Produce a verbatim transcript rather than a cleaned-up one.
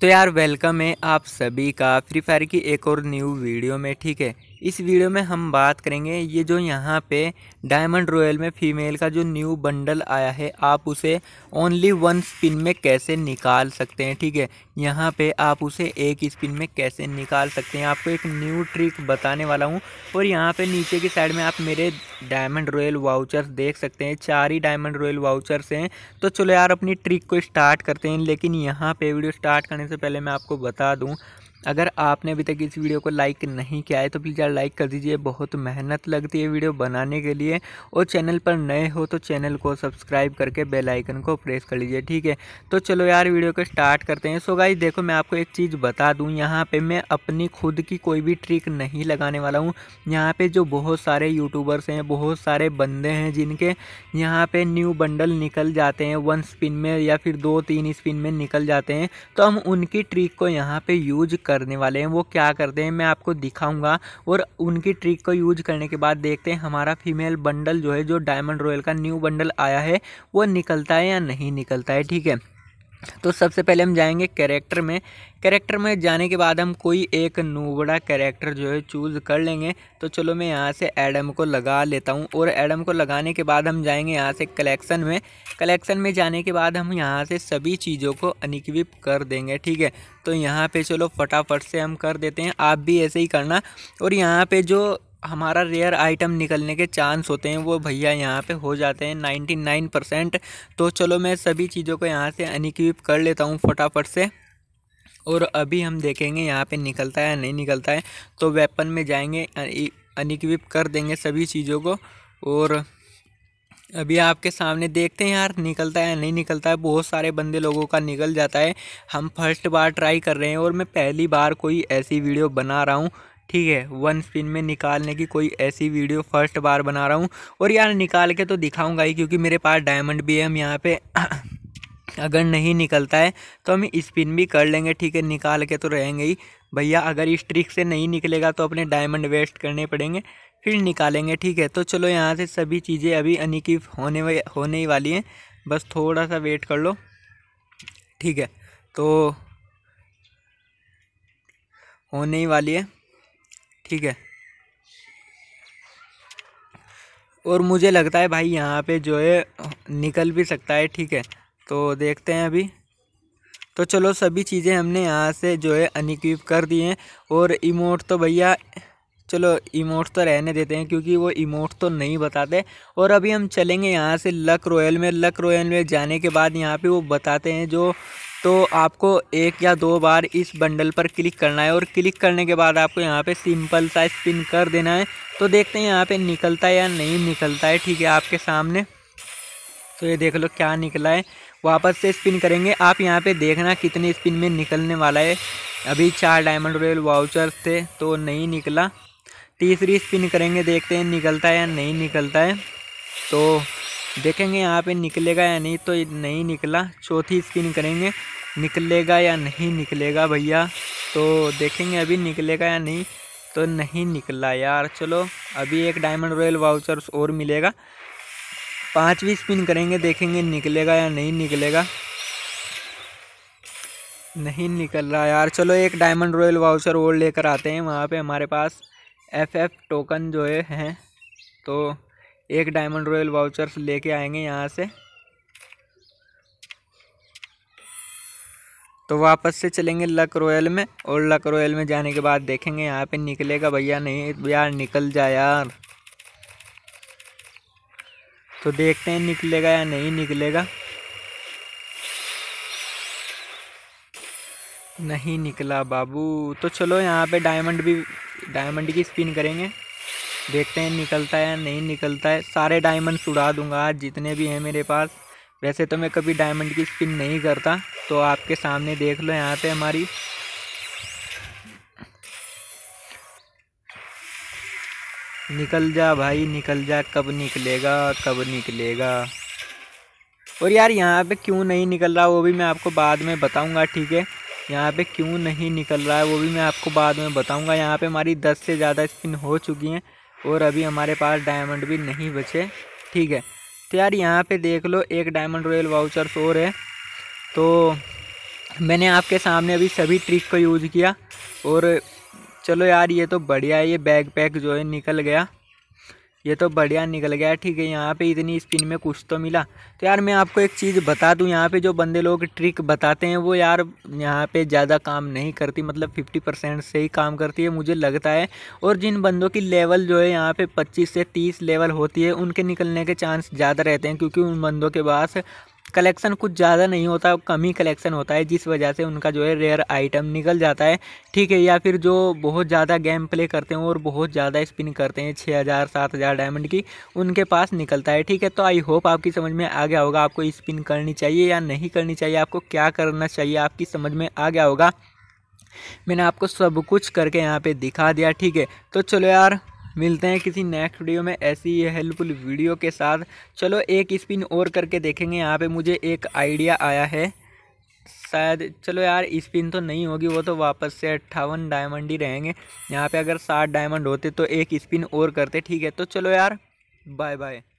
तो यार वेलकम है आप सभी का फ्री फायर की एक और न्यू वीडियो में। ठीक है, इस वीडियो में हम बात करेंगे ये जो यहाँ पे डायमंड रॉयल में फीमेल का जो न्यू बंडल आया है, आप उसे ओनली वन स्पिन में कैसे निकाल सकते हैं। ठीक है, यहाँ पे आप उसे एक स्पिन में कैसे निकाल सकते हैं, आपको एक न्यू ट्रिक बताने वाला हूँ। और यहाँ पे नीचे की साइड में आप मेरे डायमंड रॉयल वाउचर्स देख सकते हैं, चार ही डायमंड रॉयल वाउचर्स हैं। तो चलो यार अपनी ट्रिक को स्टार्ट करते हैं। लेकिन यहाँ पे वीडियो स्टार्ट करने से पहले मैं आपको बता दूँ, अगर आपने अभी तक इस वीडियो को लाइक नहीं किया है तो प्लीज़ यार लाइक कर दीजिए, बहुत मेहनत लगती है वीडियो बनाने के लिए। और चैनल पर नए हो तो चैनल को सब्सक्राइब करके बेल आइकन को प्रेस कर लीजिए। ठीक है, तो चलो यार वीडियो को स्टार्ट करते हैं। सो गाइस देखो, मैं आपको एक चीज़ बता दूं, यहाँ पे मैं अपनी खुद की कोई भी ट्रिक नहीं लगाने वाला हूँ। यहाँ पे जो बहुत सारे यूट्यूबर्स हैं, बहुत सारे बंदे हैं जिनके यहाँ पे न्यू बंडल निकल जाते हैं वन स्पिन में या फिर दो तीन स्पिन में निकल जाते हैं, तो हम उनकी ट्रिक को यहाँ पे यूज करने वाले हैं। वो क्या करते हैं मैं आपको दिखाऊंगा, और उनकी ट्रिक को यूज करने के बाद देखते हैं हमारा फीमेल बंडल जो है, जो डायमंड रॉयल का न्यू बंडल आया है, वो निकलता है या नहीं निकलता है। ठीक है, तो सबसे पहले हम जाएंगे कैरेक्टर में। कैरेक्टर में जाने के बाद हम कोई एक नूबड़ा कैरेक्टर जो है चूज़ कर लेंगे। तो चलो मैं यहाँ से एडम को लगा लेता हूँ, और एडम को लगाने के बाद हम जाएंगे यहाँ से कलेक्शन में। कलेक्शन में जाने के बाद हम यहाँ से सभी चीज़ों को अनइक्विप कर देंगे। ठीक है, तो यहाँ पे चलो फटाफट से हम कर देते हैं, आप भी ऐसे ही करना। और यहाँ पे जो हमारा रेयर आइटम निकलने के चांस होते हैं वो भैया यहाँ पे हो जाते हैं नाइन्टी नाइन परसेंट। तो चलो मैं सभी चीज़ों को यहाँ से अनइक्विप कर लेता हूँ फटाफट से, और अभी हम देखेंगे यहाँ पे निकलता है या नहीं निकलता है। तो वेपन में जाएंगे, अनइक्विप कर देंगे सभी चीज़ों को, और अभी आपके सामने देखते हैं यार निकलता है या नहीं निकलता है। बहुत सारे बंदे लोगों का निकल जाता है, हम फर्स्ट बार ट्राई कर रहे हैं और मैं पहली बार कोई ऐसी वीडियो बना रहा हूँ। ठीक है, वन स्पिन में निकालने की कोई ऐसी वीडियो फर्स्ट बार बना रहा हूँ, और यार निकाल के तो दिखाऊंगा ही, क्योंकि मेरे पास डायमंड भी है। हम यहाँ पे अगर नहीं निकलता है तो हम स्पिन भी कर लेंगे। ठीक है, निकाल के तो रहेंगे ही भैया, अगर इस ट्रिक से नहीं निकलेगा तो अपने डायमंड वेस्ट करने पड़ेंगे, फिर निकालेंगे। ठीक है, तो चलो यहाँ से सभी चीज़ें अभी अनइक्विप होने होने ही वाली हैं, बस थोड़ा सा वेट कर लो। ठीक है, तो होने ही वाली है। ठीक है, और मुझे लगता है भाई यहाँ पे जो है निकल भी सकता है। ठीक है, तो देखते हैं अभी। तो चलो सभी चीज़ें हमने यहाँ से जो है अनइक्विप कर दी हैं। और इमोट तो भैया चलो इमोट तो रहने देते हैं, क्योंकि वो इमोट तो नहीं बताते। और अभी हम चलेंगे यहाँ से लक रॉयल में। लक रॉयल में जाने के बाद यहाँ पे वो बताते हैं जो, तो आपको एक या दो बार इस बंडल पर क्लिक करना है, और क्लिक करने के बाद आपको यहाँ पे सिंपल सा स्पिन कर देना है। तो देखते हैं यहाँ पे निकलता है या नहीं निकलता है। ठीक है, आपके सामने तो ये देख लो क्या निकला है। वापस से स्पिन करेंगे, आप यहाँ पे देखना कितने स्पिन में निकलने वाला है। अभी चार डायमंड रॉयल वाउचर्स थे तो नहीं निकला। तीसरी स्पिन करेंगे, देखते हैं निकलता है या नहीं निकलता है। तो देखेंगे यहाँ पे निकलेगा या नहीं, तो नहीं निकला। चौथी स्पिन करेंगे, निकलेगा या नहीं निकलेगा भैया। तो देखेंगे अभी निकलेगा या नहीं, तो नहीं निकला यार। चलो अभी एक डायमंड रॉयल वाउचर्स और मिलेगा। पांचवी स्पिन करेंगे, देखेंगे निकलेगा या नहीं निकलेगा। नहीं निकल रहा यार। चलो एक डायमंड रॉयल वाउचर और लेकर आते हैं। वहाँ पे हमारे पास एफ एफ टोकन जो है हैं, तो एक डायमंड रॉयल वाउचर्स लेके आएंगे यहाँ से। तो वापस से चलेंगे लक रॉयल में, और लक रॉयल में जाने के बाद देखेंगे यहाँ पे निकलेगा भैया। नहीं यार, निकल जा यार। तो देखते हैं निकलेगा या नहीं निकलेगा। नहीं निकला बाबू। तो चलो यहाँ पे डायमंड भी डायमंड की स्पिन करेंगे, देखते हैं निकलता है या नहीं निकलता है। सारे डायमंड उड़ा दूंगा आज जितने भी हैं मेरे पास। वैसे तो मैं कभी डायमंड की स्पिन नहीं करता, तो आपके सामने देख लो यहाँ पे हमारी निकल जा भाई, निकल जा। कब निकलेगा कब निकलेगा। और यार यहाँ पे क्यों नहीं निकल रहा वो भी मैं आपको बाद में बताऊंगा। ठीक है, यहाँ पे क्यों नहीं निकल रहा है वो भी मैं आपको बाद में बताऊंगा। यहाँ पे हमारी दस से ज़्यादा स्पिन हो चुकी हैं, और अभी हमारे पास डायमंड भी नहीं बचे। ठीक है, तो यार यहाँ पे देख लो एक डायमंड रॉयल वाउचर्स और है। तो मैंने आपके सामने अभी सभी ट्रिक को यूज़ किया और चलो यार ये तो बढ़िया है। ये बैग पैक जो है निकल गया, ये तो बढ़िया निकल गया। ठीक है, यहाँ पे इतनी स्पिन में कुछ तो मिला। तो यार मैं आपको एक चीज़ बता दूँ, यहाँ पे जो बंदे लोग ट्रिक बताते हैं वो यार यहाँ पे ज़्यादा काम नहीं करती, मतलब फिफ्टी परसेंट से ही काम करती है मुझे लगता है। और जिन बंदों की लेवल जो है यहाँ पे पच्चीस से तीस लेवल होती है उनके निकलने के चांस ज़्यादा रहते हैं, क्योंकि उन बंदों के पास कलेक्शन कुछ ज़्यादा नहीं होता, कम ही कलेक्शन होता है, जिस वजह से उनका जो है रेयर आइटम निकल जाता है। ठीक है, या फिर जो बहुत ज़्यादा गेम प्ले करते हैं और बहुत ज़्यादा स्पिन करते हैं छः हज़ार सात हज़ार डायमंड की, उनके पास निकलता है। ठीक है, तो आई होप आपकी समझ में आ गया होगा आपको स्पिन करनी चाहिए या नहीं करनी चाहिए, आपको क्या करना चाहिए आपकी समझ में आ गया होगा। मैंने आपको सब कुछ करके यहाँ पे दिखा दिया। ठीक है, तो चलो यार मिलते हैं किसी नेक्स्ट वीडियो में ऐसी ही हेल्पफुल वीडियो के साथ। चलो एक स्पिन और करके देखेंगे। यहाँ पे मुझे एक आइडिया आया है शायद, चलो यार स्पिन तो नहीं होगी, वो तो वापस से अट्ठावन डायमंड ही रहेंगे। यहाँ पे अगर साठ डायमंड होते तो एक स्पिन और करते। ठीक है, तो चलो यार बाय बाय।